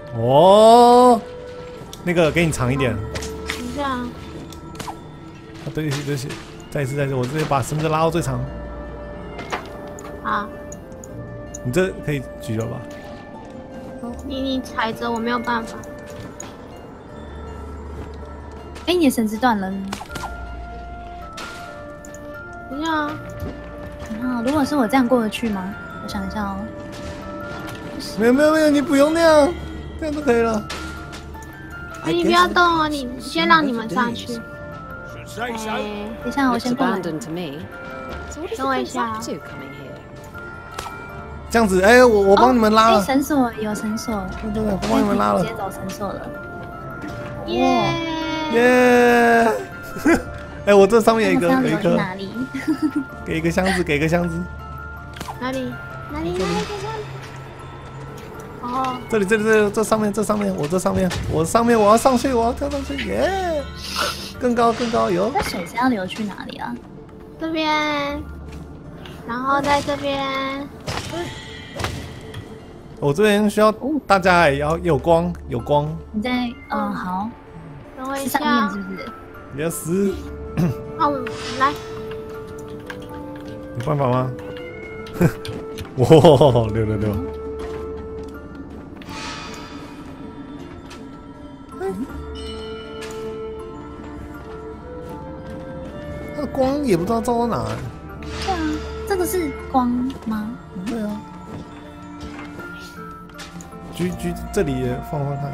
哦，那个给你长一点。 等一下。 啊，对不起，再一次，我直接把绳子拉到最长。 好。 你这可以举了吧？ 你踩着，我没有办法。 哎，你的绳子断了。 等一下啊。 如果是我这样过得去吗？我想一下哦。 没有，你不用那样，这样就可以了。 你不要动哦，你先让你们上去。 等一下，我先过来。 等我一下。 这样子，哎，我帮你们拉了。 绳索有绳索。 对，我帮你们拉了。 直接走绳索了。 耶！哎，我这上面有一个， 哪里？ 给一个箱子。 哪里？哦， 这上面，我这上面，我要上去，我要跳上去，耶！更高有。 那水是要流去哪里啊？ 这边，然后在这边。 我这边需要大家也要有光。 你在好。 等我一下。 上面是不 ？Yes。 是好，来。 有办法吗？哇，666。那光也不知道照到哪。 对啊，这个是光吗？ 对啊。举这里也放看。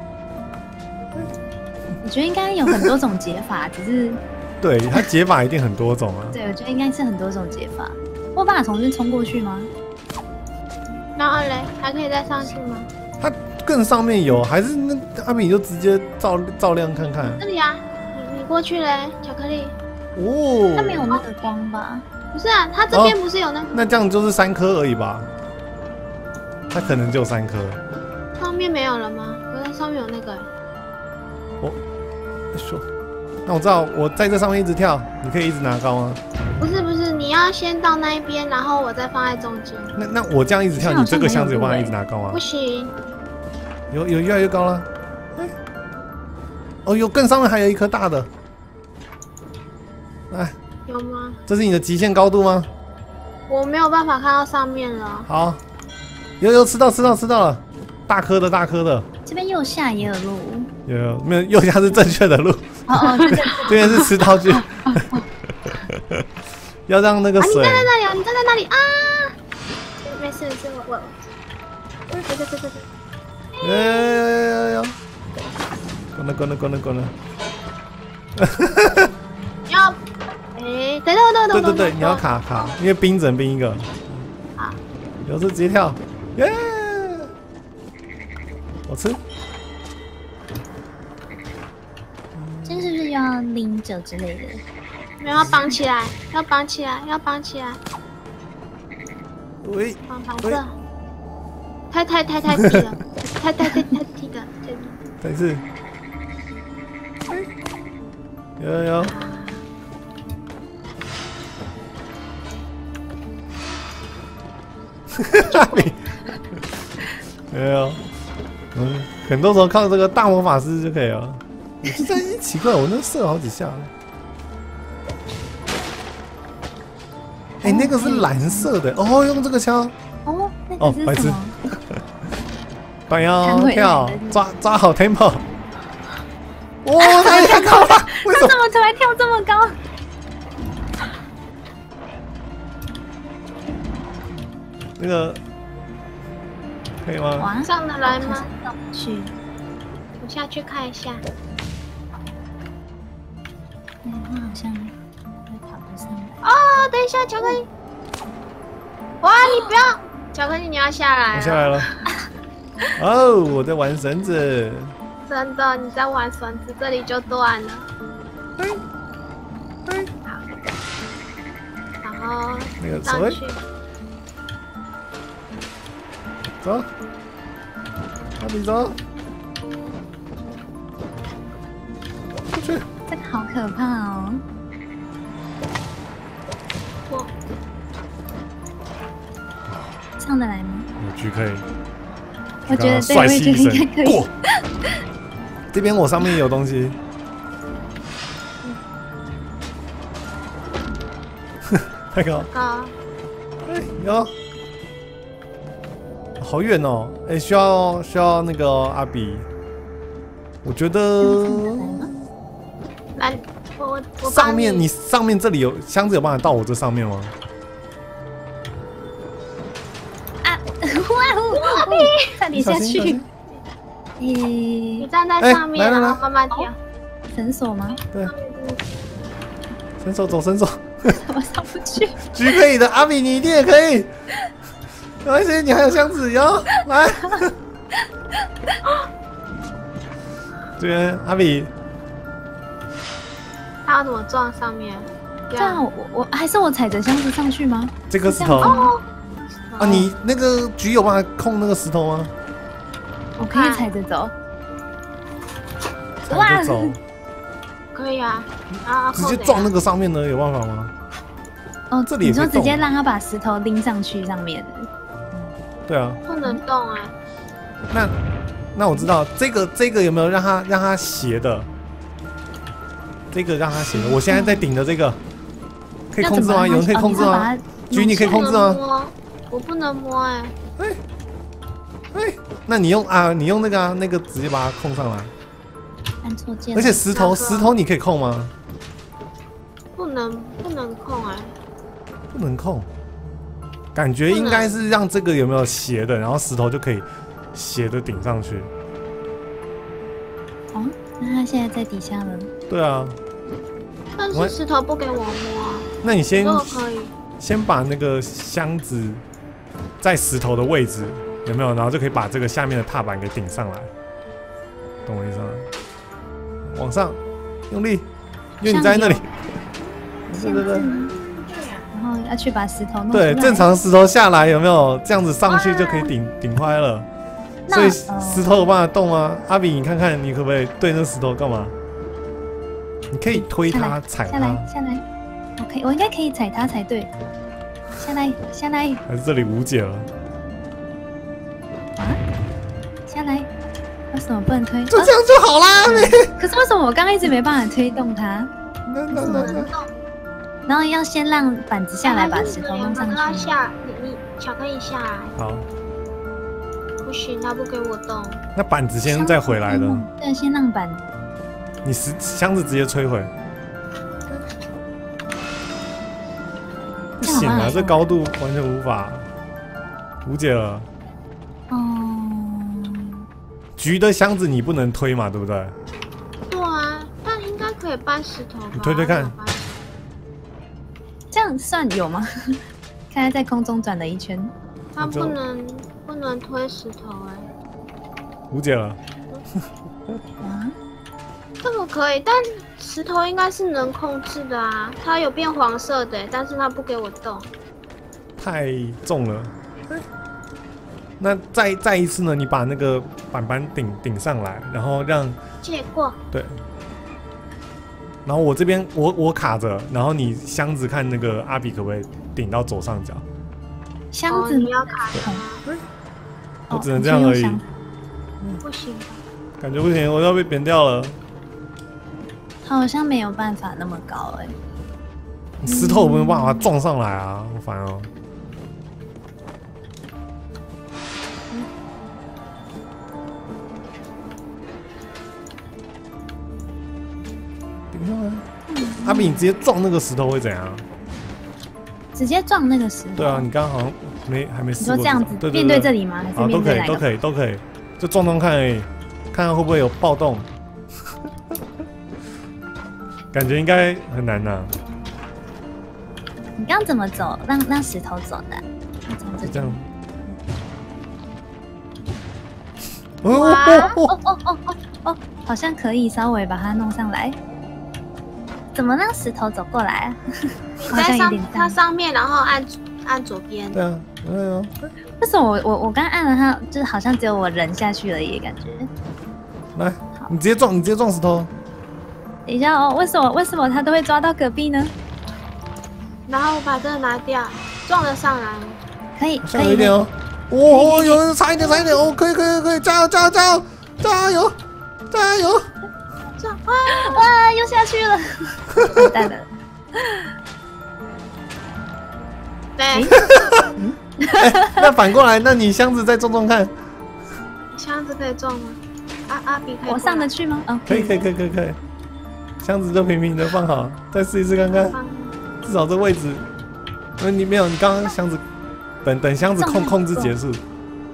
我觉得应该有很多种解法，只是。 对，它解法一定很多种啊。 对，我觉得应该是很多种解法。我有办法从这边冲过去吗？ 然后嘞，还可以再上去吗？ 它更上面有，还是那阿米就直接照亮看看。 这里啊，你过去嘞，巧克力。 哦。 它没有那个光吧？ 不是啊，它这边不是有那个？ 那这样就是3颗而已吧？它可能就3颗。 上面没有了吗？我在上面有那个。 说，那我知道，我在这上面一直跳，你可以一直拿高吗？ 不是，你要先到那一边，然后我再放在中间。 那我这样一直跳，你这个箱子有办法一直拿高吗？ 不行。 有越来越高了。哦，有更上面还有一颗大的。来。 有吗？ 这是你的极限高度吗？ 我没有办法看到上面了。 好，有吃到了，大颗的。 这边右下也有路。 有没有？右下是正确的路。 哦， 这边是吃道具。要让那个水。 你站在那里啊！你站在那里啊！没事，是我。 有。滚了。 要。哎，对， 你要卡，因为冰只能冰一个。 好。 有时直接跳，耶！我吃。 这是不是要拎着之类的？ 没有，要绑起来。 喂。 绑着。太低了，太低了。 再一次。有。没有，很多时候靠这个大魔法师就可以了。这奇怪，我那射了好几下。哎，那个是蓝色的哦，用这个枪。 哦，那个是什么？ 板腰跳，抓好 tempo。哇，太高了！为什么？ 怎么突然跳这么高？ 那个可以吗？ 往上的来吗？ 上不去。 我下去看一下。 它好像会跑不上来。 哦，等一下，巧克力。哇，你不要，巧克力，你要下来。 我下来了。哦，我在玩绳子。 真的，你在玩绳子，这里就断了。好。然后那个上去。 走，阿比走，出去。 这个好可怕哦！上得来吗？ 有狙可以。 我觉得对，我也觉得应该可以。 过。这边我上面也有东西。太高。哎有。好远哦！哎，需要那个阿比。我觉得。 来，我上面你上面这里有箱子，有办法到我这上面吗？ 啊！哇！差点下去。 你站在上面，然后慢慢跳。 绳索吗？ 对。绳索走，绳索。 我上不去。 G 可以的，阿比你一定也可以。没关系，你还有箱子哟，来。这边阿比。 他要怎么撞上面？ 这样我还是我踩着箱子上去吗？ 这个石头。啊，你那个G有办法控那个石头吗？ 我可以踩着走。 踩着走。 可以啊。 直接撞那个上面呢，有办法吗？ 哦， 这里你说直接让他把石头拎上去上面。 对啊。 不能动哎。 那我知道这个有没有让它斜的？这个让它斜的。我现在在顶着这个，可以控制吗？有人可以控制吗？G你可以控制吗？ 我不能摸哎。 哎，那你用那个那个直接把它控上来。 按错键。 而且石头你可以控吗？ 不能控哎。 不能控。感觉应该是让这个有没有斜的，然后石头就可以斜的顶上去。 哦，那他现在在底下了。 对啊。 但是石头不给我摸。 那你先可以。 先把那个箱子在石头的位置有没有，然后就可以把这个下面的踏板给顶上来，懂我意思吗？往上用力，因为你在那里。对。 然后要去把石头弄出对， 来。 正常石头下来有没有这样子上去就可以顶坏了？所以石头有办法动吗？阿比，你看看你可不可以对那石头干嘛？你可以推它、踩它。 下来。我应该可以踩它才对。下来。 还是这里无解了？ 啊？下来。为什么不能推？ 就这样就好啦。 可是为什么我刚刚一直没办法推动它？然后要先让板子下来，把石头弄上去。 你巧克力下来。 好。 不行，他不给我动。 那板子先再回来的。 对，先让板。 你箱子直接摧毁。不行啊，这高度完全无法，无解了。橘的箱子你不能推嘛，对不对？ 对啊，但应该可以搬石头吧？ 你推推看。 这样算有吗？看他在空中转了一圈。 他不能推石头哎。 无解了。 啊？ 这个可以，但石头应该是能控制的啊。它有变黄色的，但是它不给我动。 太重了。那再一次呢？你把那个板顶上来，然后让借过。 对。然后我这边我卡着，然后你箱子看那个阿比可不可以顶到左上角？ 箱子你要卡着吗？ 我只能这样而已。 不行。 感觉不行，我要被扁掉了。 好像没有办法那么高哎。 石头有没有办法撞上来啊？好烦哦。顶上来。阿比，你直接撞那个石头会怎样？ 直接撞那个石头？ 对啊，你刚刚好像还没试过。 你说这样子面对这里吗？还是面对哪个？ 都可以，就撞看而已，看看会不会有暴动。感觉应该很难呐。 你刚怎么走？让石头走的？ 这样。 哦，好像可以稍微把它弄上来。怎么让石头走过来啊？ 在它上面，然后按左边。 对啊， 为什么我刚按了它，就是好像只有我人下去而已，感觉。 来，你直接撞石头。 等一下哦，为什么它都会抓到隔壁呢？ 然后我把这个拿掉，撞了上来。 可以， 上来一点哦。 哦，有差一点，差一点，哦，可以，加油，加油，加油，加油，加油！ 这样哇，又下去了，完蛋了。 对， 那反过来，那你箱子再撞撞看， 箱子可以撞吗？阿比可以。 我上得去吗？哦， 可以，箱子就平平的放好，再试一次看看，至少这位置，你没有，你刚刚箱子，等箱子控制结束，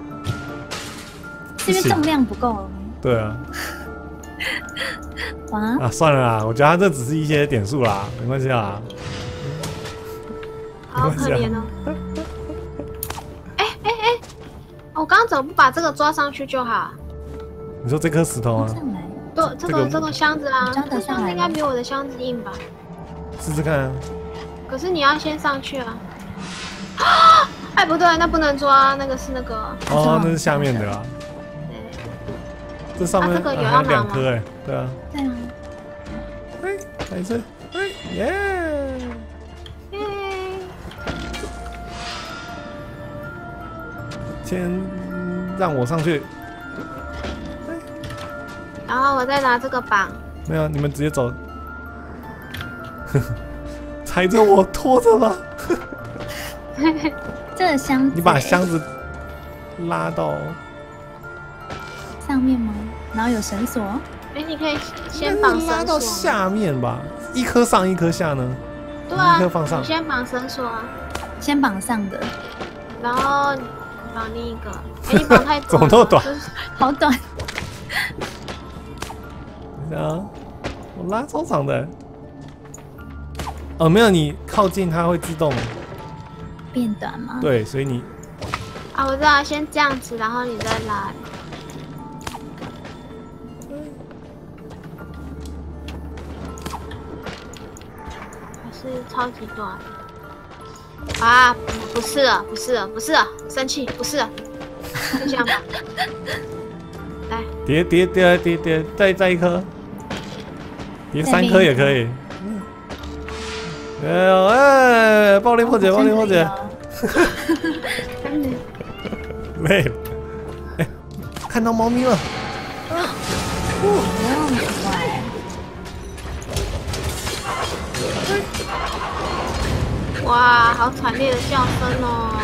是因为重量不够了吗？ 对啊， 哇， 啊，算了啦，我觉得它这只是一些点数啦，没关系啦。 好可怜哦。我刚刚怎么不把这个抓上去就好？ 你说这颗石头啊？ 上来， 对，这个箱子啊， 装得这箱子应该比我的箱子硬吧？ 试试看啊。 可是你要先上去啊！哎，不对，那不能抓，那个是那个。 哦，那是下面的啦。这上面这个有还有要拿吗 2颗哎，对啊。 对啊， 哎，来一次，哎，耶！先让我上去。 然后我再拿这个绑。 没有，你们直接走。踩着我，拖着吧。 这个箱子， 你把箱子拉到上面吗？然后有绳索， 哎，你可以先绑拉到绳索。 下面吧，一颗上一颗下呢？ 对啊， 一颗放上你先绑绳索啊， 先绑上的， 然后绑另一个。哎，你绑太短了。 怎么那么短？ 好短。 等一下啊，我拉超长的。哦，没有，你靠近它会自动变短吗？ 对，所以你啊，我知道，先这样子，然后你再拉。还是超级短啊！不是了，生气，不是了，就这样吧。来， 叠，再一颗，叠3颗也可以。哎，暴力破解，暴力破解。累了。哎，看到猫咪了。 哇，好惨烈的叫声哦！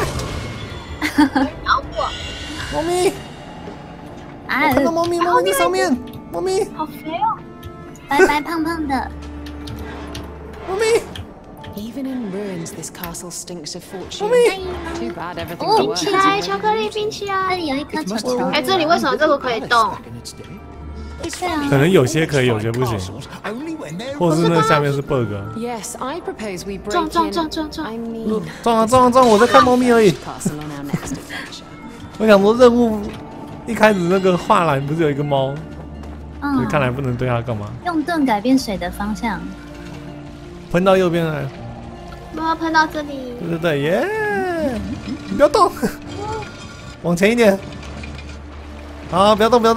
咬我！ 猫咪， 啊我看到猫咪，猫咪上面，猫咪， 好肥哦！ 白白胖胖的， 猫咪。 Even in ruins, this castle stinks of fortune. 猫咪， Too bad everything 哦 works. 冰起来，巧克力冰起这来！ 里有一颗球球， 哎，这里为什么这个可以动？ 对啊， 可能有些可以，有些不行，或者是那下面是 bug。 Yes, I propose we break 撞 in. 撞！ I mean, 撞！我在看猫咪而已。 castle on our next adventure. 我想说任务一开始那个画栏不是有一个猫，所以看来不能对它干嘛。 用盾改变水的方向， 喷到右边来。 我要喷到这里。 对，耶！你不要动，往前一点。好，不要动。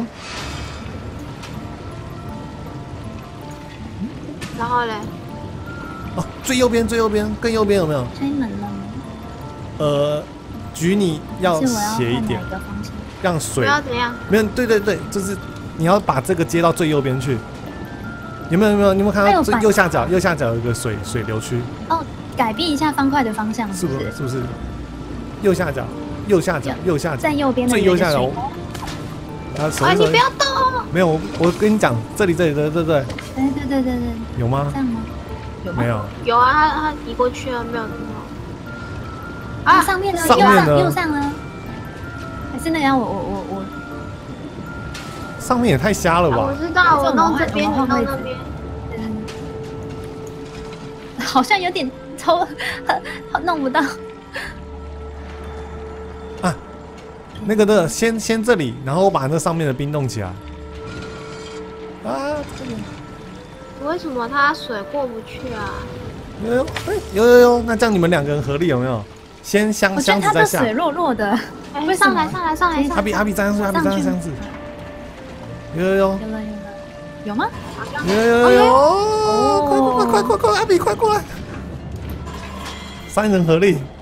然后嘞， 哦，最右边，更右边有没有？ 开门了吗？ 举你要是我要斜一点看哪，个方向？ 让我水要怎样？ 没有，对，就是你要把这个接到最右边去。有没有？你有没有看到最右下角？右下角有一个水流区， 哦，改变一下方块的方向， 是不是？ 不是？右下角， 在右边的最右下角有一个水。 哎， 啊， 你不要动！ 没有，我跟你讲，这里，对， 对， 有吗这？样吗？有吗？ 没有， 有啊，他移过去了，没有动。 啊，上面呢？ 上面呢右上呢？还是那样？我上面也太瞎了我吧？ 知道，我弄这边，你弄那边。 好像有点抽，弄不到。 啊，那个的，先这里，然后我把那上面的冰冻起来。啊，这里为什么他水过不去啊？ 有，那这样你们2个人合力有没有？先箱我觉得它子在下。 的水弱弱的。 哎， 为什么上来！ 阿比站上去，站上箱子。有， 有了，有吗？ 有！快！阿比快过来！3人合力，